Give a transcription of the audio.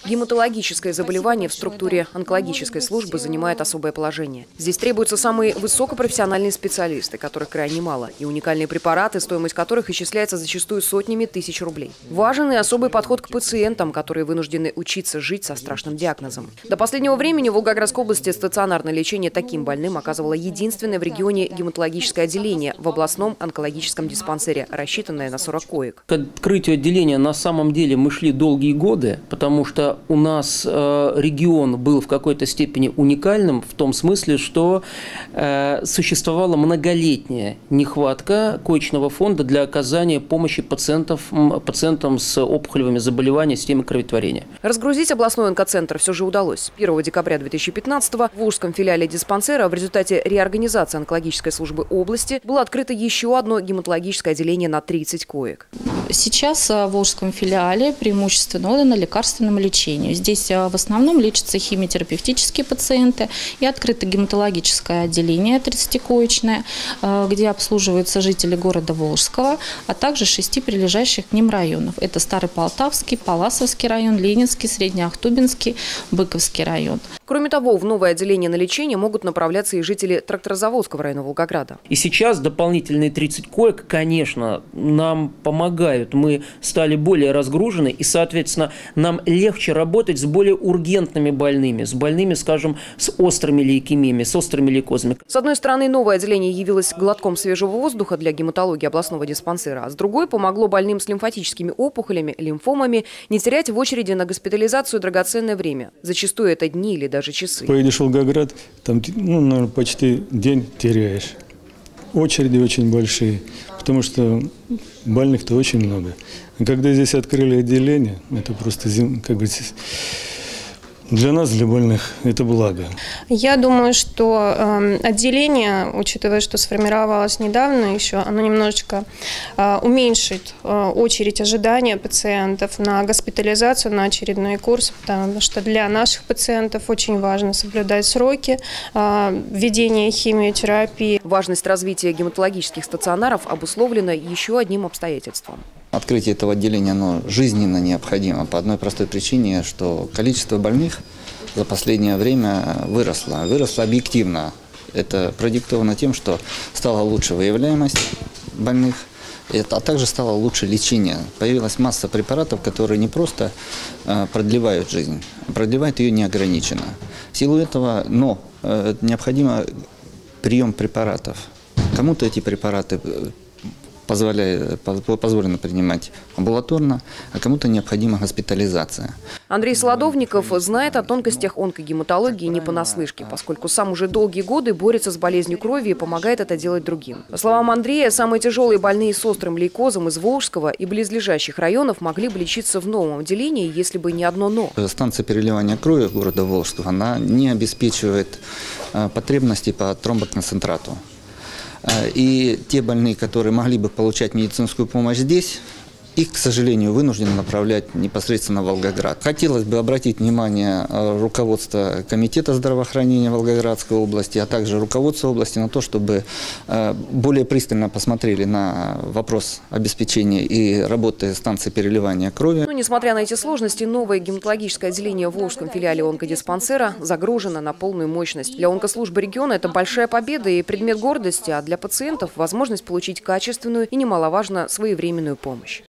Гематологическое заболевание в структуре онкологической службы занимает особое положение. Здесь требуются самые высокопрофессиональные специалисты, которых крайне мало, и уникальные препараты, стоимость которых исчисляется зачастую сотнями тысяч рублей. Важен и особый подход к пациентам, которые вынуждены учиться жить со страшным диагнозом. До последнего времени в Волгоградской области стационарное лечение таким больным оказывало единственное в регионе гематологическое отделение в областном онкологическом диспансере, рассчитанное на 40 коек. К открытию отделения на самом деле мы шли долгие годы, потому что у нас регион был в какой-то степени уникальным в том смысле, что существовала многолетняя нехватка коечного фонда для оказания помощи пациентам с опухолевыми заболеваниями системы кроветворения. Разгрузить областной онкоцентр все же удалось. 1 декабря 2015-го в Волжском филиале диспансера в результате реорганизации онкологической службы области было открыто еще одно гематологическое отделение на 30 коек. Сейчас в Волжском филиале преимущественно отдано лекарственному лечению. Здесь в основном лечатся химиотерапевтические пациенты и открыто гематологическое отделение 30-коечное, где обслуживаются жители города Волжского, а также 6 прилежащих к ним районов. Это Старый Полтавский, Палласовский район, Ленинский, Среднеахтубинский, Быковский район. Кроме того, в новое отделение на лечение могут направляться и жители Тракторозаводского района Волгограда. И сейчас дополнительные 30 коек, конечно, нам помогают. Мы стали более разгружены, и, соответственно, нам легче работать с более ургентными больными, с больными, скажем, с острыми лейкемиями, с острыми лейкозами. С одной стороны, новое отделение явилось глотком свежего воздуха для гематологии областного диспансера, а с другой помогло больным с лимфатическими опухолями, лимфомами не терять в очереди на госпитализацию драгоценное время. Зачастую это дни или даже часы. Поедешь в Волгоград, там, наверное, почти день теряешь. Очереди очень большие, потому что больных-то очень много. А когда здесь открыли отделение, это просто как бы для нас, для больных, это благо. Я думаю, что отделение, учитывая, что сформировалось недавно еще, оно немножечко уменьшит очередь ожидания пациентов на госпитализацию, на очередной курс, потому что для наших пациентов очень важно соблюдать сроки введения химиотерапии. Важность развития гематологических стационаров обусловлена еще одним обстоятельством. Открытие этого отделения оно жизненно необходимо по одной простой причине, что количество больных за последнее время выросло. Выросло объективно. Это продиктовано тем, что стала лучше выявляемость больных, а также стало лучше лечение. Появилась масса препаратов, которые не просто продлевают жизнь, а продлевают ее неограниченно. В силу этого, необходимо прием препаратов. Кому-то эти препараты позволено принимать амбулаторно, а кому-то необходима госпитализация. Андрей Солодовников знает о тонкостях онкогематологии не понаслышке, поскольку сам уже долгие годы борется с болезнью крови и помогает это делать другим. По словам Андрея, самые тяжелые больные с острым лейкозом из Волжского и близлежащих районов могли бы лечиться в новом отделении, если бы не одно «но». Станция переливания крови города Волжского, она не обеспечивает потребности по тромбоконцентрату. И те больные, которые могли бы получать медицинскую помощь здесь, их, к сожалению, вынуждены направлять непосредственно в Волгоград. Хотелось бы обратить внимание руководства Комитета здравоохранения Волгоградской области, а также руководства области на то, чтобы более пристально посмотрели на вопрос обеспечения и работы станции переливания крови. Но, несмотря на эти сложности, новое гематологическое отделение в Волжском филиале онкодиспансера загружено на полную мощность. Для онкослужбы региона это большая победа и предмет гордости, а для пациентов – возможность получить качественную и, немаловажно, своевременную помощь.